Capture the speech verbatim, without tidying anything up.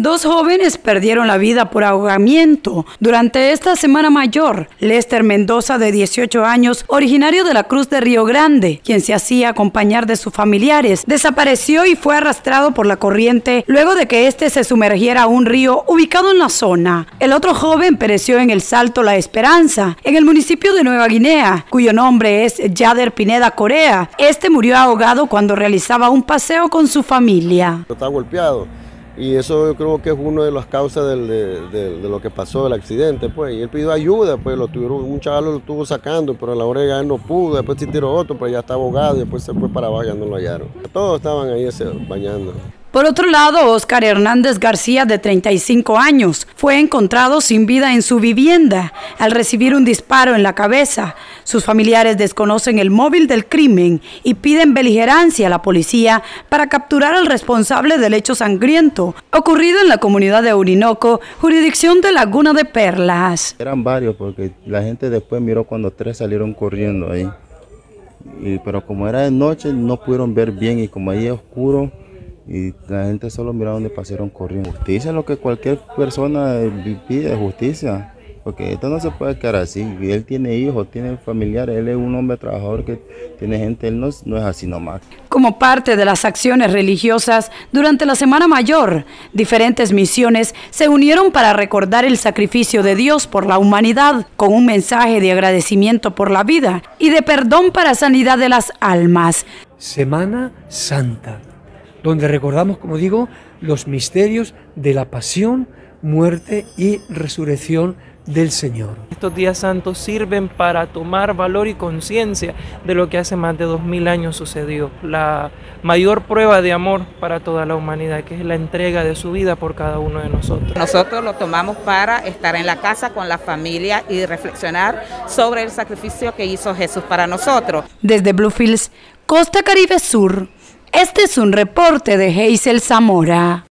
Dos jóvenes perdieron la vida por ahogamiento durante esta Semana Mayor. Lester Mendoza, de dieciocho años, originario de la Cruz de Río Grande, quien se hacía acompañar de sus familiares, desapareció y fue arrastrado por la corriente luego de que este se sumergiera a un río ubicado en la zona. El otro joven pereció en el Salto La Esperanza, en el municipio de Nueva Guinea, cuyo nombre es Yader Pineda Corea. Este murió ahogado cuando realizaba un paseo con su familia. Está golpeado. Y eso yo creo que es una de las causas del, de, de, de lo que pasó, el accidente, pues. Y él pidió ayuda, pues, lo tuvieron, un chaval lo estuvo sacando, pero a la hora ya no pudo, después se tiró otro, pero ya está ahogado, y después se fue para abajo, ya no lo hallaron. Todos estaban ahí ese, bañando. Por otro lado, Oscar Hernández García, de treinta y cinco años, fue encontrado sin vida en su vivienda al recibir un disparo en la cabeza. Sus familiares desconocen el móvil del crimen y piden beligerancia a la policía para capturar al responsable del hecho sangriento ocurrido en la comunidad de Orinoco, jurisdicción de Laguna de Perlas. Eran varios porque la gente después miró cuando tres salieron corriendo ahí. Y, pero como era de noche no pudieron ver bien y como ahí es oscuro, y la gente solo miraba donde pasaron corriendo. Justicia es lo que cualquier persona pide, justicia, porque esto no se puede quedar así. Él tiene hijos, tiene familiares, él es un hombre trabajador que tiene gente, él no, no es así nomás. Como parte de las acciones religiosas, durante la Semana Mayor, diferentes misiones se unieron para recordar el sacrificio de Dios por la humanidad, con un mensaje de agradecimiento por la vida y de perdón para sanidad de las almas. Semana Santa, donde recordamos, como digo, los misterios de la pasión, muerte y resurrección del Señor. Estos días santos sirven para tomar valor y conciencia de lo que hace más de dos mil años sucedió. La mayor prueba de amor para toda la humanidad, que es la entrega de su vida por cada uno de nosotros. Nosotros lo tomamos para estar en la casa con la familia y reflexionar sobre el sacrificio que hizo Jesús para nosotros. Desde Bluefields, Costa Caribe Sur, este es un reporte de Hazel Zamora.